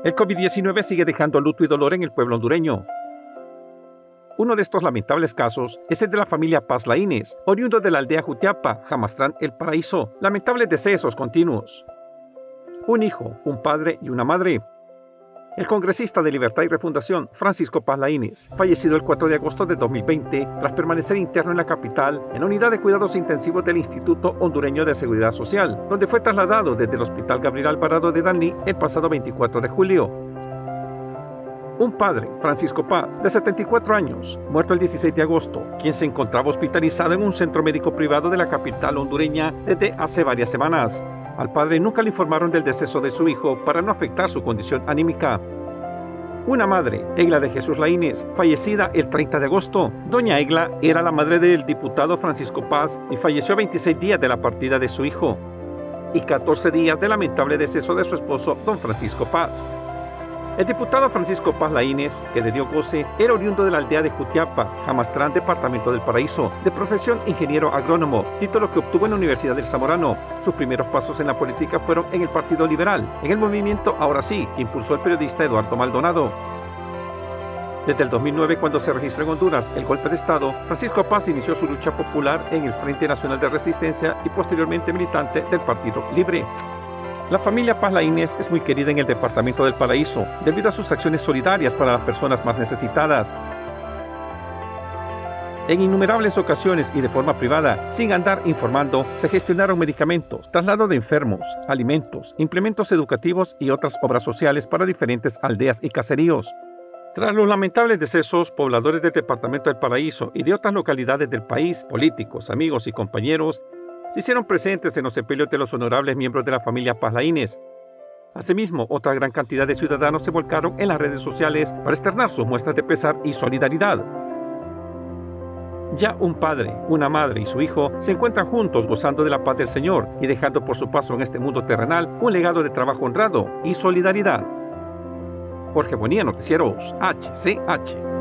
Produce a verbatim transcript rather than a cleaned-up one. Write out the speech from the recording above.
El COVID diecinueve sigue dejando luto y dolor en el pueblo hondureño. Uno de estos lamentables casos es el de la familia Paz Laínez, oriundo de la aldea Jutiapa, Jamastrán, El Paraíso. Lamentables decesos continuos. Un hijo, un padre y una madre. El congresista de Libertad y Refundación, Francisco Paz Laínez, fallecido el cuatro de agosto de dos mil veinte, tras permanecer interno en la capital, en la unidad de cuidados intensivos del Instituto Hondureño de Seguridad Social, donde fue trasladado desde el Hospital Gabriel Alvarado de Danlí el pasado veinticuatro de julio. Un padre, Francisco Paz, de setenta y cuatro años, muerto el dieciséis de agosto, quien se encontraba hospitalizado en un centro médico privado de la capital hondureña desde hace varias semanas. Al padre nunca le informaron del deceso de su hijo para no afectar su condición anímica. Una madre, Egla de Jesús Laínez, fallecida el treinta de agosto. Doña Egla era la madre del diputado Francisco Paz y falleció a veintiséis días de la partida de su hijo y catorce días del lamentable deceso de su esposo, don Francisco Paz. El diputado Francisco Paz Laínez, que le dio goce, era oriundo de la aldea de Jutiapa, Jamastrán, departamento del Paraíso, de profesión ingeniero agrónomo, título que obtuvo en la Universidad del Zamorano. Sus primeros pasos en la política fueron en el Partido Liberal, en el movimiento Ahora Sí, que impulsó el periodista Eduardo Maldonado. Desde el dos mil nueve, cuando se registró en Honduras el golpe de Estado, Francisco Paz inició su lucha popular en el Frente Nacional de Resistencia y posteriormente militante del Partido Libre. La familia Paz Laínez es muy querida en el departamento del Paraíso, debido a sus acciones solidarias para las personas más necesitadas. En innumerables ocasiones y de forma privada, sin andar informando, se gestionaron medicamentos, traslado de enfermos, alimentos, implementos educativos y otras obras sociales para diferentes aldeas y caseríos. Tras los lamentables decesos, pobladores del departamento del Paraíso y de otras localidades del país, políticos, amigos y compañeros, se hicieron presentes en los sepelios de los honorables miembros de la familia Paz Laínez. Asimismo, otra gran cantidad de ciudadanos se volcaron en las redes sociales para externar sus muestras de pesar y solidaridad. Ya un padre, una madre y su hijo se encuentran juntos gozando de la paz del Señor y dejando por su paso en este mundo terrenal un legado de trabajo honrado y solidaridad. Jorge Bonilla, Noticieros H C H.